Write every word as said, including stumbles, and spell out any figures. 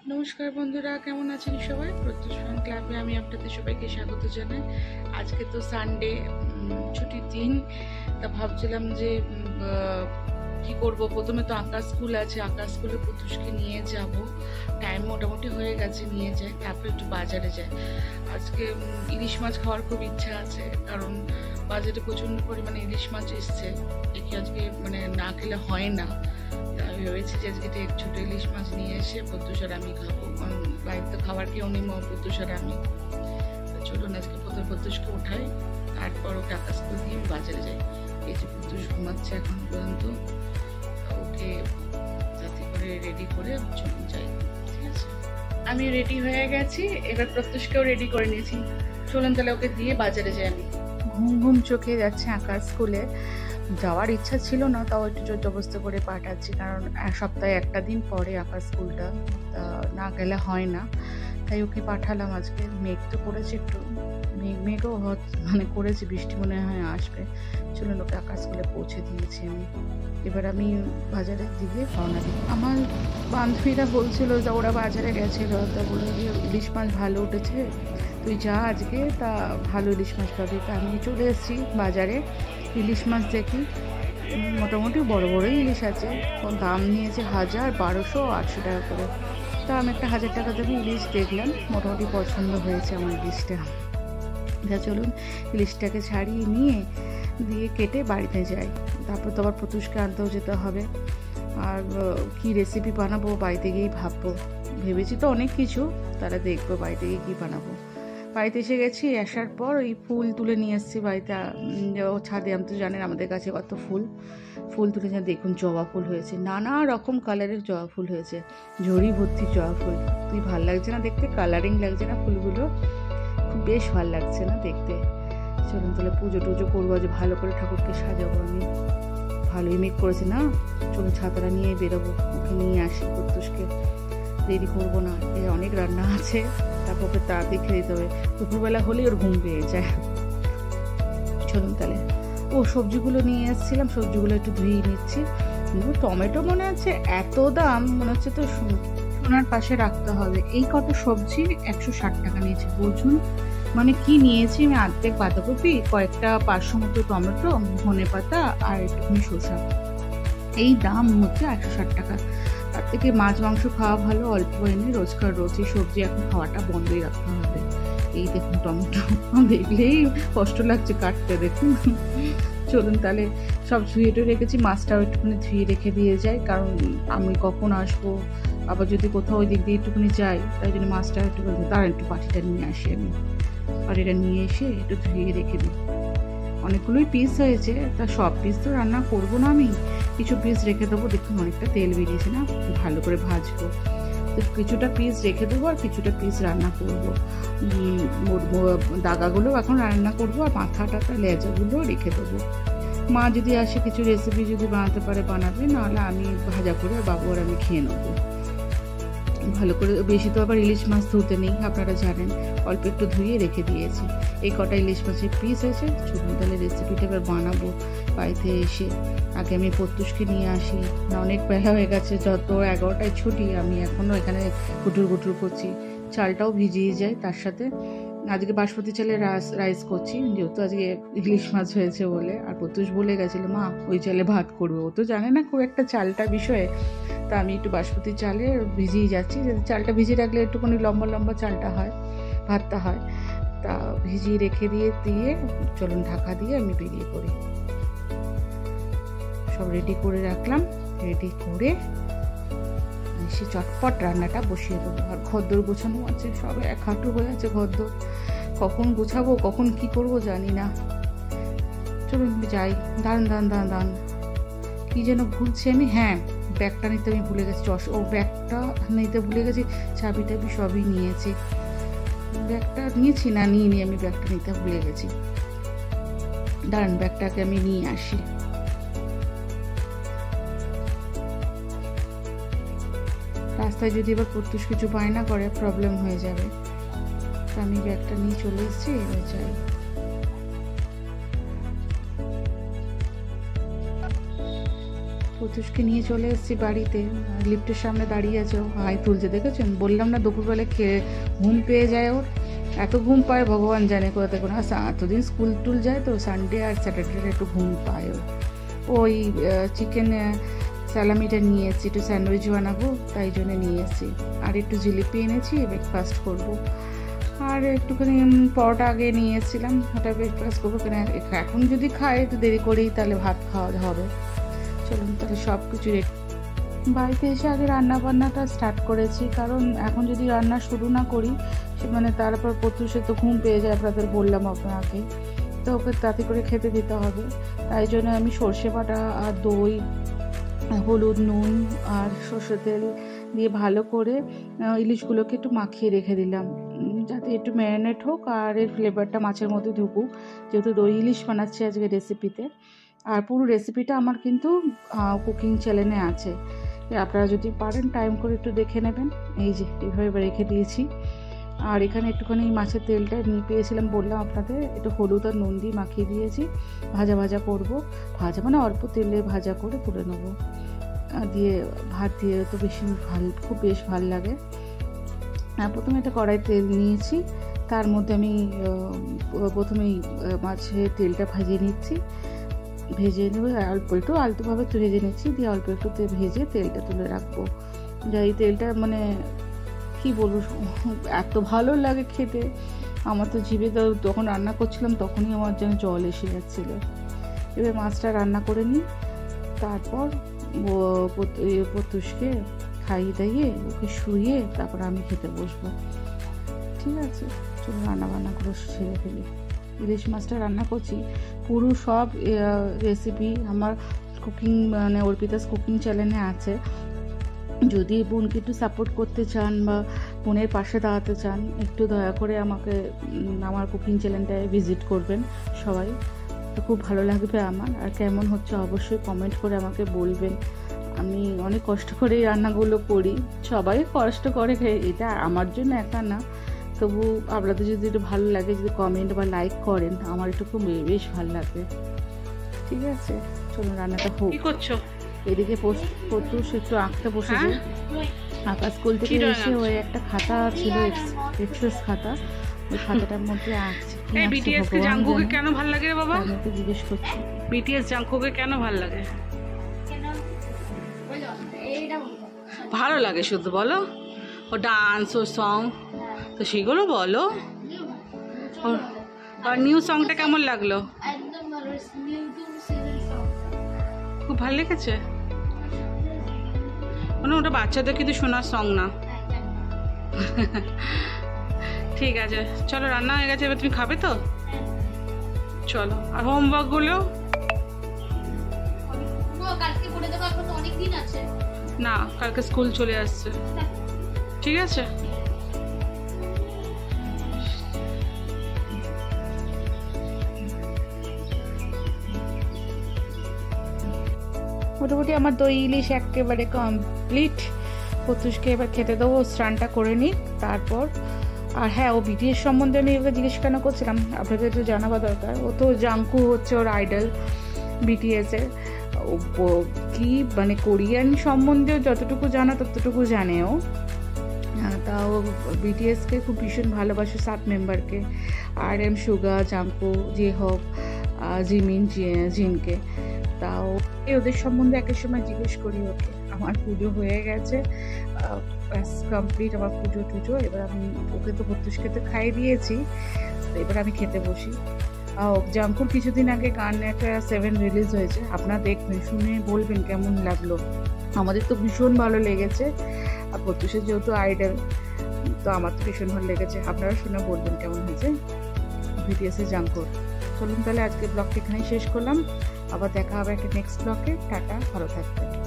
নমস্কার বন্ধুরা, কেমন আছেন সবাই? প্রত্যুষ ফান ক্লাবে আমি আপনাদের সবাইকে স্বাগত জানাই। আজকে তো সানডে, ছুটির দিন। তা ভাবছিলাম যে কি করব। প্রথমে তো আঁকা স্কুল আছে, আঁকা স্কুলে প্রত্যুষকে নিয়ে যাব। টাইম মোটামুটি হয়ে গেছে, নিয়ে যাই, তারপরে একটু বাজারে যাই। আজকে ইলিশ মাছ খাওয়ার খুব ইচ্ছা আছে, কারণ বাজারে প্রচণ্ড পরিমাণে ইলিশ মাছ এসছে। একে আজকে মানে না খেলে হয় না। আমি ভেবেছি যে আজকে এক ছোটো ইলিশ মাছ নিয়ে এসে প্রত্যুষ আর আমি খাবো, কারণ বাড়িতে তো খাবার কেউ নেই, প্রত্যুষ আর আমি। চলুন আজকে প্রথম প্রত্যুষকে উঠাই, তারপর ওকে আঁকা স্কুল দিয়ে বাজারে যাই। এই যে প্রত্যুষ ঘুমাচ্ছে এখন পর্যন্ত, ওকে যাতে করে রেডি করে চলুন যাই। ঠিক আছে, আমি রেডি হয়ে গেছি, এবার প্রত্যুষকেও রেডি করে নিয়েছি। চলুন তাহলে ওকে দিয়ে বাজারে যাই। আমি ঘুম ঘুম চোখে যাচ্ছে আঁকা স্কুলে। যাওয়ার ইচ্ছা ছিল না, তাও একটু জোর জবরদস্তি করে পাঠাচ্ছি, কারণ এক সপ্তাহে একটা দিন পরে আঁকার স্কুলটা, না গেলে হয় না, তাই ওকে পাঠালাম। আজকে মেঘ তো করেছে, একটু মেঘ মেঘও মানে করেছে, বৃষ্টি মনে হয় আসবে। চলুন ওকে আঁকার স্কুলে পৌঁছে দিয়েছি আমি। এবার আমি বাজারের দিকে রওনা দিই। আমার বান্ধবীরা বলছিল যে ওরা বাজারে গেছিল, তা বলে যে ইলিশ মাছ ভালো উঠেছে, তুই যা আজকে, তা ভালো ইলিশ মাছ পাবি। তা আমি চলে এসেছি বাজারে। ইলিশ মাছ দেখি মোটামুটি বড় বড়ই ইলিশ আছে, দাম নিয়েছে হাজার বারোশো আটশো টাকা করে। তা আমি একটা হাজার টাকা দেবো ইলিশ দেখলাম, মোটামুটি পছন্দ হয়েছে আমার ইলিশটা। যা চলুন ইলিশটাকে ছাড়িয়ে নিয়ে দিয়ে কেটে বাড়িতে যাই। তারপর তো আবার প্রত্যুষকে আনতেও যেতে হবে। আর কি রেসিপি বানাবো বাড়িতে গিয়েই ভাববো। ভেবেছি তো অনেক কিছু, তারা দেখবো বাড়িতে গিয়ে কী বানাবো। বাড়িতে এসে গেছি, আসার পর ওই ফুল তুলে নিয়ে এসেছি বাড়িতে। ও ছাদে, আমি তো জানেন আমাদের কাছে কত ফুল ফুল তুলে যা দেখুন, জবা ফুল হয়েছে, নানা রকম কালারের জবা ফুল হয়েছে, ঝুড়ি ভর্তি জবা ফুল। তুই ভাল লাগছে না দেখতে? কালারিং লাগছে না ফুলগুলো? খুব বেশ ভাল লাগছে না দেখতে? চলুন তাহলে পুজো টুজো করবো, যে ভালো করে ঠাকুরকে সাজাবো আমি। ভালোই মেঘ করেছে না? চলুন ছাতাটা নিয়ে বেরোবো, ওকে নিয়ে আসি প্রত্যুষকে। দেরি করবো না, এর অনেক রান্না আছে, তারপর ওকে তাড়াতাড়ি খেয়ে দিতে হবে। দুপুরবেলা হলেই ওর ঘুম পেয়ে যায়। চলুন তাহলে। ও সবজিগুলো নিয়ে এসেছিলাম, সবজিগুলো একটু ধুয়ে নিচ্ছি। টমেটো মনে হচ্ছে এত দাম, মনে হচ্ছে তো সোনার পাশে রাখতে হবে। এই কত সবজি একশো ষাট টাকা নিয়েছে, বুঝুন মানে কি নিয়েছি আমি। অর্ধেক বাঁধাকপি, কয়েকটা পাঁচশো মতো টমেটো, ধনে পাতা আর একটুখানি শসা, এই দাম হচ্ছে একশো ষাট টাকা। তার থেকে মাছ মাংস খাওয়া ভালো, অল্প এনে রোজকার রোজ এই সবজি এখন খাওয়াটা বন্ধই রাখতে হবে। এই দেখুন টমেটো, দেখলেই কষ্ট লাগছে কাটতে, দেখুন। চলুন তাহলে সব ধুয়ে টুয়ে রেখেছি, মাছটাও একটুখানি ধুয়ে রেখে দিয়ে যাই, কারণ আমি কখন আসবো, আবার যদি কোথাও ওই দিক দিয়ে একটুখানি যাই, তাই জন্য মাছটা একটুখানি তার একটু পাটিটা নিয়ে আসি আমি। পাটিটা নিয়ে এসে একটু ধুয়ে রেখে দিই। অনেকগুলোই পিস হয়েছে, তা সব পিস তো রান্না করবো না আমি, কিছু পিস রেখে দেবো। দেখুন অনেকটা তেল বেরিয়েছে না, ভালো করে ভাজবো। তো কিছুটা পিস রেখে দেবো আর কিছুটা পিস রান্না করবো। দাগাগুলো এখন রান্না করবো, আর মাথা টাথা লেজাগুলো রেখে দেবো। মা যদি আসে কিছু রেসিপি যদি বানাতে পারে বানাবে, নাহলে আমি ভাজা করে বাবু আর আমি খেয়ে নেবো। ভালো করে, বেশি তো আবার ইলিশ মাছ ধুতে নেই, আপনারা জানেন, অল্প একটু ধুয়ে রেখে দিয়েছি। এই কটা ইলিশ মাছের পিস আছে। চলুন তাহলে রেসিপিটা এবার বানাবো বাড়িতে এসে। আগে আমি প্রত্যুষকে নিয়ে আসি, না অনেক বেলা হয়ে গেছে, যত এগারোটায় ছুটি, আমি এখনও এখানে গুটুর গুটুর করছি। চালটাও ভিজিয়ে যায় তার সাথে। আজকে বাসমতি চালের রাইস রাইস করছি, যেহেতু আজকে ইলিশ মাছ হয়েছে বলে। আর প্রত্যুষ বলে গেছিলো মা ওই চালে ভাত করবে, ও তো জানে না খুব একটা চালটা বিষয়ে। তা আমি একটু বাসমতি চালে ভিজিয়ে যাচ্ছি, যাতে চালটা ভিজিয়ে রাখলে একটুখানি লম্বা লম্বা চালটা হয়, ভাতটা হয়। তা ভিজিয়ে রেখে দিয়ে দিয়ে চলুন ঢাকা দিয়ে আমি বেরিয়ে পড়ি। সব রেডি করে রাখলাম, রেডি করে সে চটপট রান্নাটা বসিয়ে দেবো। আর ঘরদোর গোছানো আছে, সব এক হাঁটু হয়ে আছে ঘরদোর, কখন গোছাবো কখন কি করব জানি না। চলুন যাই। দাঁড়ান দাঁড়ান দাঁড়ান দাঁড়ান কি যেন ভুলছি আমি, হ্যাঁ ব্যাগটা নিতে আমি ভুলে গেছি। ও ব্যাগটা নিতে ভুলে গেছি, চাবি টাবি সবই নিয়েছি। ব্যাগটা নিয়েছি না নিয়ে নিয়ে আমি ব্যাগটা নিতে ভুলে গেছি। দাঁড়ান ব্যাগটাকে আমি নিয়ে আসি। রাস্তায় যদি এবার প্রত্যুষ কিছু বায়না করে প্রবলেম হয়ে যাবে, তা আমি ব্যাগটা নিয়ে চলে এসেছি। এবার যাই। প্রত্যুষকে নিয়ে চলে এসেছি বাড়িতে, লিফটের সামনে দাঁড়িয়ে আছে, ও হাই তুলছে, দেখেছেন? বললাম না দুপুরবেলা খেয়ে ঘুম পেয়ে যায়, ওর এত ঘুম পায় ভগবান জানে কোথা থেকে। না এতদিন স্কুল টুল যায় তো, সানডে আর স্যাটারডে একটু ঘুম পায় ওর। ওই চিকেন স্যালামিটা নিয়ে এসেছি, একটু স্যান্ডউইচ বানাবো তাই জন্য নিয়ে এসেছি, আর একটু জিলিপি এনেছি, ব্রেকফাস্ট করবো। আর একটুখানি পরোটা আগে নিয়ে এসেছিলাম, ওটা ব্রেকফাস্ট করবো কিনা। এখন যদি খাই একটু দেরি করেই তাহলে ভাত খাওয়া হবে। চলুন তাহলে সব কিছু রেডি। বাড়িতে এসে আগে রান্না বান্নাটা স্টার্ট করেছি, কারণ এখন যদি রান্না শুরু না করি সে মানে তারপর প্রত্যুষে তো ঘুম পেয়ে যায়, আপনাদের বললাম আপনাকে, তো ওকে তাতে করে খেতে দিতে হবে। তাই জন্য আমি সর্ষে বাটা আর দই, হলুদ, নুন আর সর্ষে তেল দিয়ে ভালো করে ইলিশগুলোকে একটু মাখিয়ে রেখে দিলাম, যাতে একটু ম্যারিনেট হোক আর এর ফ্লেভারটা মাছের মধ্যে ঢুকুক, যেহেতু দই ইলিশ বানাচ্ছি আজকে রেসিপিতে। আর পুরো রেসিপিটা আমার কিন্তু কুকিং চ্যানেলে আছে, আপনারা যদি পারেন টাইম করে একটু দেখে নেবেন। এই যে এইভাবে রেখে দিয়েছি। আর এখানে একটুখানি মাছের তেলটা নিয়ে পেয়েছিলাম, বললাম আপনাদের, একটু হলুদ আর নুন দিয়ে মাখিয়ে দিয়েছি। ভাজা ভাজা করব, ভাজা মানে অল্প তেলে ভাজা করে তুলে নেবো, দিয়ে ভাত দিয়ে তো বেশি ভালো, খুব বেশ ভালো লাগে। প্রথমে একটা কড়াই তেল নিয়েছি, তার মধ্যে আমি প্রথমেই মাছের তেলটা ভেজে নিচ্ছি, ভেজে নেবো অল্প একটু আলতোভাবে ভেজে নিচ্ছি, দিয়ে অল্প একটু ভেজে তেলটা তুলে রাখবো। যা এই তেলটা মানে কি বলবো, এত ভালো লাগে খেতে, আমার তো জিভে তো যখন রান্না করছিলাম তখনই আমার যেন জল এসে যাচ্ছিল। এবার মাছটা রান্না করে নিই, তারপর প্রত্যুষকে খাইয়ে দাইয়ে ওকে শুইয়ে তারপর আমি খেতে বসবো। ঠিক আছে, চলো রান্না বান্না করে সেরে ফেলি। ইলিশ মাছটা রান্না করছি, পুরো সব রেসিপি আমার কুকিং মানে অর্পিতাস কুকিং চ্যানেলে আছে। যদি বোনকে একটু সাপোর্ট করতে চান বা বোনের পাশে দাঁড়াতে চান, একটু দয়া করে আমাকে আমার কুকিং চ্যানেলটায় ভিজিট করবেন সবাই, তো খুব ভালো লাগবে আমার। আর কেমন হচ্ছে অবশ্যই কমেন্ট করে আমাকে বলবেন। আমি অনেক কষ্ট করে এই রান্নাগুলো করি, সবাই কষ্ট করে, এটা আমার জন্য একা না, তবু আপনাদের যদি একটু ভালো লাগে, যদি কমেন্ট বা লাইক করেন আমার একটু খুব বেশ ভালো লাগবে। ঠিক আছে, চলুন রান্নাটা হোক। কি করছো? এদিকে প্রত্যুষ একটু আঁকতে বসেছে, আঁকা স্কুল থেকে এসে ওই একটা খাতা ছিল, এক্সপ্রেস খাতা, ওই খাতাটার মধ্যে আঁকছে। বিটিএস কে জungkookকে কেন ভালো লাগে রে বাবা? আমাকে জিজ্ঞেস করছি বিটিএস জungkookকে কেন ভালো লাগে? ভালো লাগে শুধু বলো, ও ডান্স ও সং তো সেগুলো বলো। আর নিউ সংটা কেমন লাগলো? খুব ভালো লেগেছে, মানে ওটা বাচ্চাদের কিন্তু শোনার সং না। ঠিক আছে, চলো রান্না হয়ে গেছে, এবার তুমি খাবে তো? চলো। আর হোমওয়ার্কগুলো না, কালকে স্কুল চলে আসছে। ঠিক আছে, মোটামুটি আমার দই ইলিশ একেবারে কমপ্লিট। প্রত্যুষকে এবার খেতে দেবো, স্নানটা করে নিই তারপর। আর হ্যাঁ, ও বিটিএস সম্বন্ধে আমি এবার জিজ্ঞেস কেন করছিলাম, আপনাদের তো জানাবা দরকার। ও তো জাংকু হচ্ছে ওর আইডল বিটিএসের। কি মানে কোরিয়ান সম্বন্ধেও যতটুকু জানা ততটুকু জানে ও, তাও বিটিএসকে খুব ভীষণ ভালোবাসে, সাত মেম্বারকে, আর এম সুগা, জাংকু, জে হোক, জিমিন, জিনকে। তাও ওদের সম্বন্ধে একের সময় জিজ্ঞেস করি ওকে। আমার পুজো হয়ে গেছে, কমপ্লিট আমার পুজো টুজো। এবার আমি ওকে তো প্রত্যুষকে তো খাইয়ে দিয়েছি, এবার আমি খেতে বসি। জাংকুর কিছুদিন আগে গান একটা সেভেন রিলিজ হয়েছে, আপনারা দেখবেন, শুনে বলবেন কেমন লাগলো। আমাদের তো ভীষণ ভালো লেগেছে, আর প্রত্যুষের যেহেতু আইডল তো আমার তো ভীষণ ভালো লেগেছে। আপনারা শুনে বলবেন কেমন হয়েছে বিটিএসের জাংকুর। চলুন তাহলে আজকে ব্লগটা এখানেই শেষ করলাম, আবার দেখা হবে একটা নেক্সট ব্লগে। টাটা, ভালো থাকবেন।